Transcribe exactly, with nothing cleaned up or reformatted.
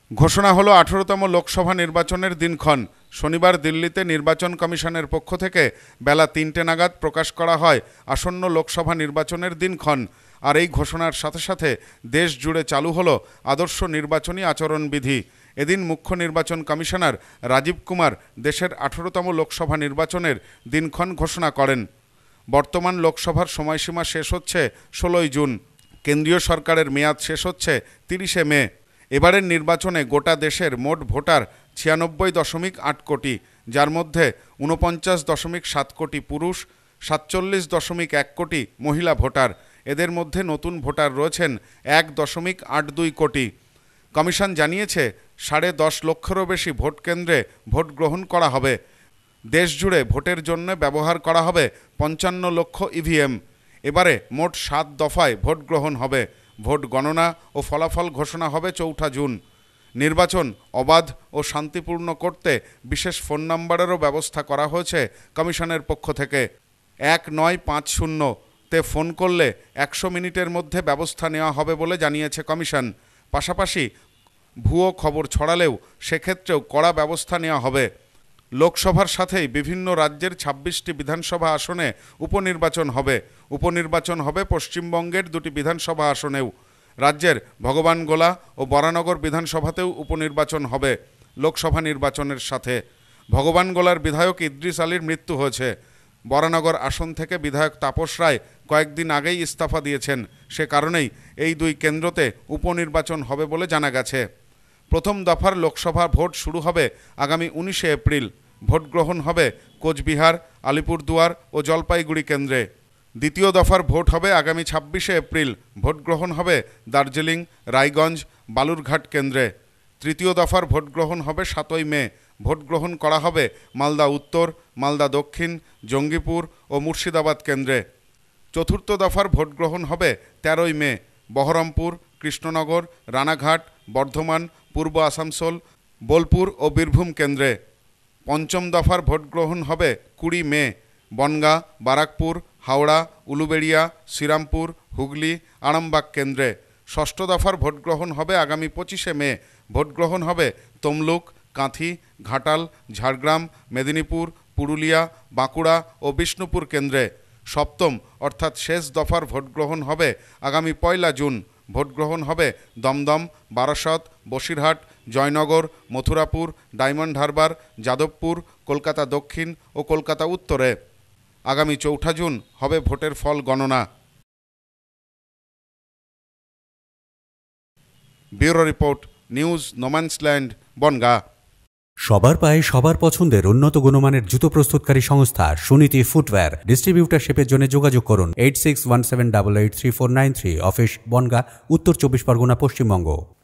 ঘোষণা হলো আঠারোতম লোকসভা নির্বাচনের দিনক্ষণ। শনিবার দিল্লিতে নির্বাচন কমিশনের পক্ষ থেকে বেলা তিনটে নাগাদ প্রকাশ করা হয় আসন্ন লোকসভা নির্বাচনের দিনক্ষণ। আর এই ঘোষণার সাথে সাথে দেশ জুড়ে চালু হলো আদর্শ নির্বাচনী আচরণবিধি। এদিন মুখ্য নির্বাচন কমিশনার রাজীব কুমার দেশের আঠারোতম লোকসভা নির্বাচনের দিনক্ষণ ঘোষণা করেন। বর্তমান লোকসভার সময়সীমা শেষ হচ্ছে ষোলোই জুন। কেন্দ্রীয় সরকারের মেয়াদ শেষ হচ্ছে তিরিশে মে। এবারের নির্বাচনে গোটা দেশের মোট ভোটার ছিয়ানব্বই দশমিক আট কোটি, যার মধ্যে ঊনপঞ্চাশ দশমিক সাত কোটি পুরুষ, সাতচল্লিশ দশমিক এক কোটি মহিলা ভোটার। এদের মধ্যে নতুন ভোটার রয়েছেন এক দশমিক আট দুই কোটি। কমিশন জানিয়েছে সাড়ে দশ লক্ষেরও বেশি ভোট কেন্দ্রে ভোট গ্রহণ করা হবে। দেশ জুড়ে ভোটের জন্য ব্যবহার করা হবে পঞ্চান্ন লক্ষ ইভিএম। এবারে মোট সাত দফায় ভোট গ্রহণ হবে। ভোট গণনা ও ফলাফল ঘোষণা হবে চৌঠা জুন। নির্বাচন অবাধ ও শান্তিপূর্ণ করতে বিশেষ ফোন নম্বরেরও ব্যবস্থা করা হয়েছে কমিশনের পক্ষ থেকে। এক নয় পাঁচ শূন্য তে ফোন করলে একশো মিনিটের মধ্যে ব্যবস্থা নেওয়া হবে বলে জানিয়েছে কমিশন। পাশাপাশি ভুয়ো খবর ছড়ালেও সেক্ষেত্রেও কড়া ব্যবস্থা নেওয়া হবে। লোকসভার সাথেই বিভিন্ন রাজ্যের ছাব্বিশটি বিধানসভা আসনে উপনির্বাচন হবে। উপনির্বাচন হবে পশ্চিমবঙ্গের দুটি বিধানসভা আসনেও। রাজ্যের ভগবানগোলা ও বরানগর বিধানসভাতেও উপনির্বাচন হবে লোকসভা নির্বাচনের সাথে। ভগবানগোলার বিধায়ক ইদ্রিস আলীর মৃত্যু হয়েছে। বরানগর আসন থেকে বিধায়ক তাপস রায় কয়েকদিন আগেই ইস্তফা দিয়েছেন। সে কারণেই এই দুই কেন্দ্রতে উপনির্বাচন হবে বলে জানা গেছে। প্রথম দফার লোকসভা ভোট শুরু হবে আগামী উনিশে এপ্রিল। ভোট গ্রহণ হবে কোচবিহার, আলিপুরদুয়ার ও জলপাইগুড়ি কেন্দ্রে। দ্বিতীয় দফার ভোট হবে আগামী ছাব্বিশে এপ্রিল। ভোট গ্রহণ হবে দার্জিলিং, রায়গঞ্জ, বালুরঘাট কেন্দ্রে। তৃতীয় দফার ভোট গ্রহণ হবে সাতই মে। ভোট গ্রহণ করা হবে মালদা উত্তর, মালদা দক্ষিণ, জঙ্গিপুর ও মুর্শিদাবাদ কেন্দ্রে। চতুর্থ দফার ভোট গ্রহণ হবে তেরোই মে। বহরমপুর, কৃষ্ণনগর, রানাঘাট, বর্ধমান, পূর্ব আসানসোল, বোলপুর ও বীরভূম কেন্দ্রে। পঞ্চম দফার ভোট গ্রহণ হবে কুড়ি মে। বনগাঁ, বারাকপুর, হাওড়া, উলুবেড়িয়া, শ্রীরামপুর, হুগলি, আরামবাগ কেন্দ্রে। ষষ্ঠ দফার ভোট গ্রহণ হবে আগামী পঁচিশে মে। ভোট গ্রহণ হবে তমলুক, কাঁথি, ঘাটাল, ঝাড়গ্রাম, মেদিনীপুর, পুরুলিয়া, বাঁকুড়া ও বিষ্ণুপুর কেন্দ্রে। সপ্তম অর্থাৎ শেষ দফার ভোট গ্রহণ হবে আগামী পয়লা জুন। ভোট গ্রহণ হবে দমদম, বারাসত, বসিরহাট, জয়নগর, মথুরাপুর, ডায়মন্ড হারবার, যাদবপুর, কলকাতা দক্ষিণ ও কলকাতা উত্তরে। আগামী চৌঠা জুন হবে ভোটের ফল গণনা। Bureau report, news no man's land, Bongaon. সবার পায়ে সবার পছন্দের উন্নত গুণমানের জুতো প্রস্তুতকারী সংস্থা সুনীতি ফুটওয়্যার। ডিস্ট্রিবিউটারশিপের জন্য যোগাযোগ করুন eight six one seven double eight three four nine three. Office Bongaon, উত্তর চব্বিশ পরগনা, পশ্চিমবঙ্গ।